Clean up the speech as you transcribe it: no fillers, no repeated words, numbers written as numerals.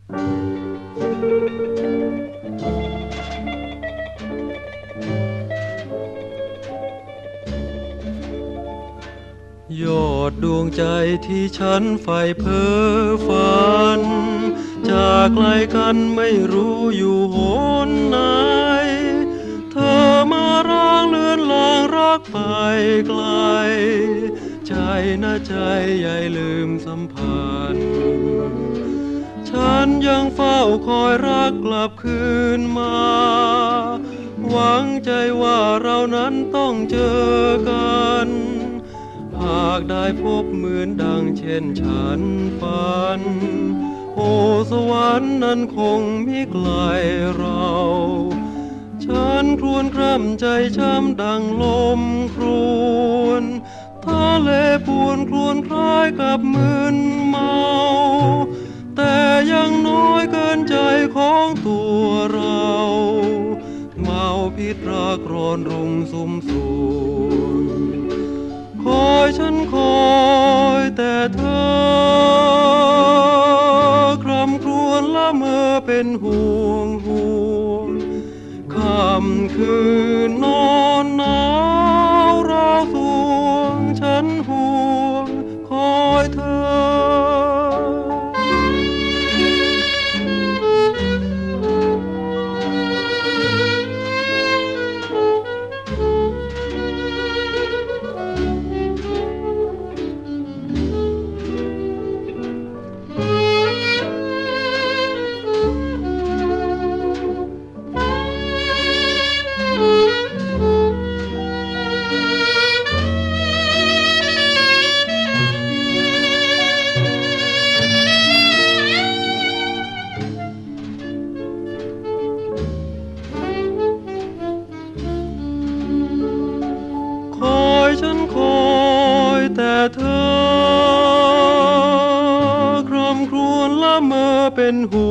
ยอดดวงใจที่ฉันใฝ่เพ้อฝันจากไกลกันไม่รู้อยู่หนไหนเธอมาร้างเลือนลางรักไปไกลใจนะใจใหญ่ลืมสัมพันธ์ฉันยังเฝ้าคอยรักกลับคืนมาหวังใจว่าเรานั้นต้องเจอกันหากได้พบเหมือนดังเช่นฉันฝันโอ้สวรรค์นั้นคงมิไกลเราฉันครวญคร่ำใจช้ำดังลมครวนทะเลปวนครวนคล้ายกับมึนเมาแต่ยังน้อยเกินใจของตัวเราเมาพิษรักร้อนรุ่งสุมสวนคอยฉันคอยแต่เธอคร่ำครวญละเมอเป็นห่วงค่ำคืนนอนหนาวราวสวงฉันห่วงคอยเธอฉันคอยแต่เธอคร่ำครวญละเมอเป็นห่วง